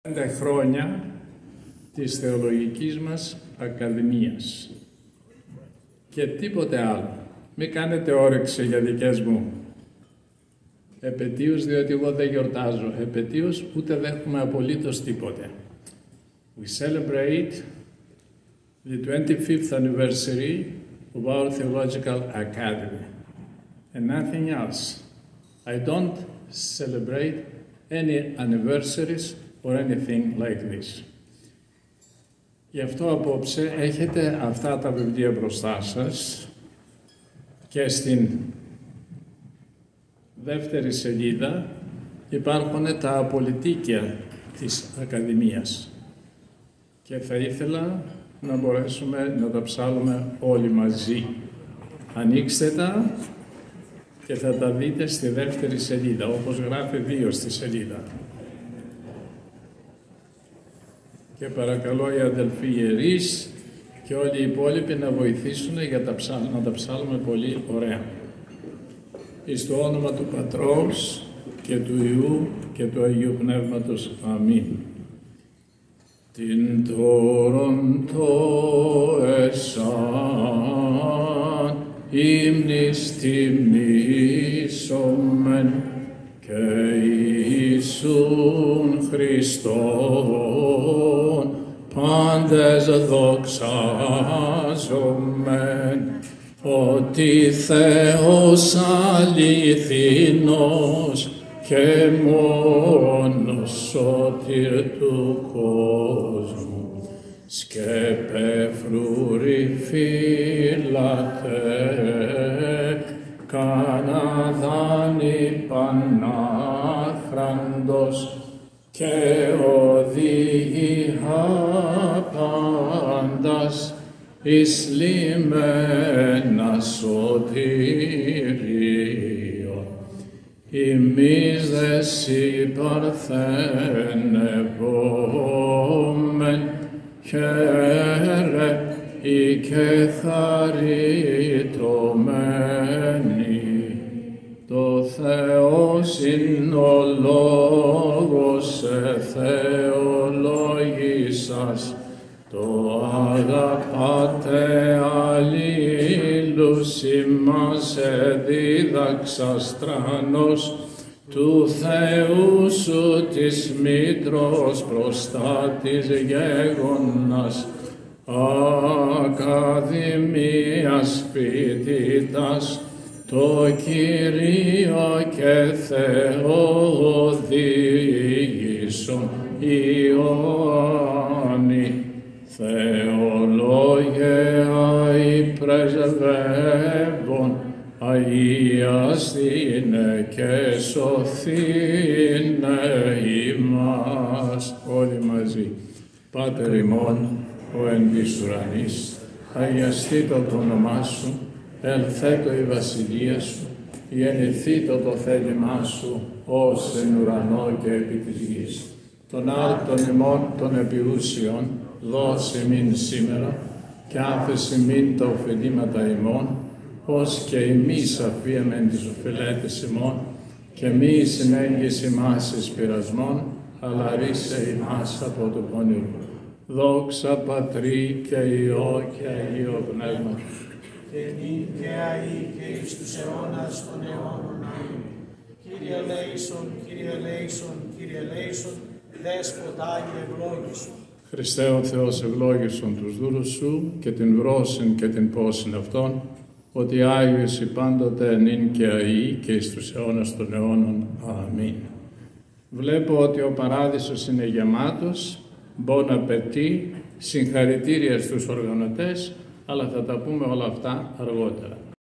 5 χρόνια της θεολογικής μας ακαδημίας και τίποτε άλλο. Μην κάνετε όρεξη για δικές μου επετείους, διότι εγώ δεν γιορτάζω επετείους, ούτε δέχομαι απολύτως τίποτε. We celebrate the 25th anniversary of our theological academy and nothing else. I don't celebrate any anniversaries or anything like this. Γι' αυτό απόψε έχετε αυτά τα βιβλία μπροστά σας και στην δεύτερη σελίδα υπάρχουν τα απολυτίκια της Ακαδημίας και θα ήθελα να μπορέσουμε να τα ψάλουμε όλοι μαζί. Ανοίξτε τα και θα τα δείτε στη δεύτερη σελίδα, όπως γράφει 2 στη σελίδα. Και παρακαλώ οι αδελφοί ιερείς και όλοι οι υπόλοιποι να βοηθήσουν για να τα ψάλουμε πολύ ωραία. Εις το όνομα του Πατρός και του Υιού και του Αγίου Πνεύματος. Αμήν. Την τόρον το εσάν ύμνης τιμήσομεν και Ιησούν Χριστόν πάντες δοξάζομεν ότι Θεός αληθινός και μόνος σωτήρ του κόσμου σκέπε φρούρη φύλατε καναδάνη πανάχραντος και οδηγεί άπαντας εις λιμένα σωτήριο. Εμείς δε σοι παρθενευόμεν χαίρε ή και χαριτωμένοι. Το Θεός είναι ο λόγος θεολόγησας, το αγαπάτε αλλήλους ημάς εδίδαξας τρανός του Θεού σου της μήτρος προστάτης γέγονας ακαδημίας φοιτητάς το Κυρίο και Θεό οδήγησον Ιωάννη. Θεολόγε αη πρεσβεύων, αγιαστήνε και σωθήνε ημάς. Όλοι μαζί. Πάτερ ημών, ο εν της ουρανής, αγιαστήτω το όνομά σου, ελθέτω η βασιλεία σου, γεννηθήτω το θέλημά σου, ως εν ουρανό και επί της γης. Τον άρτον ημών των επιούσιων, δώσε ημίν σήμερα, και άφεση ημίν τα οφειλήματα ημών, ως και εμείς αφίεμεν τις οφειλέτες ημών, και μη συνέγγις ημάς εις πειρασμών, αλλά ρίσε ημάς από το πονηρού. Δόξα Πατρί και Υιό και Αγίο Πνεύματος. Και νυν και αεί και εις τους αιώνας των αιώνων. Αμήν. Κύριε ελέησον, Κύριε ελέησον, Κύριε ελέησον, Δέσποτα Άγιε ευλόγησον. Χριστέ ο Θεός ευλόγησον τους δούλους σου και την βρόσιν και την πόσιν αυτών, ότι Άγιος η πάντοτε νυν και αεί και εις τους αιώνας των αιώνων. Αμήν. Βλέπω ότι ο παράδεισος είναι γεμάτος, bon appétit, συγχαρητήρια στους οργανωτές, αλλά θα τα πούμε όλα αυτά αργότερα.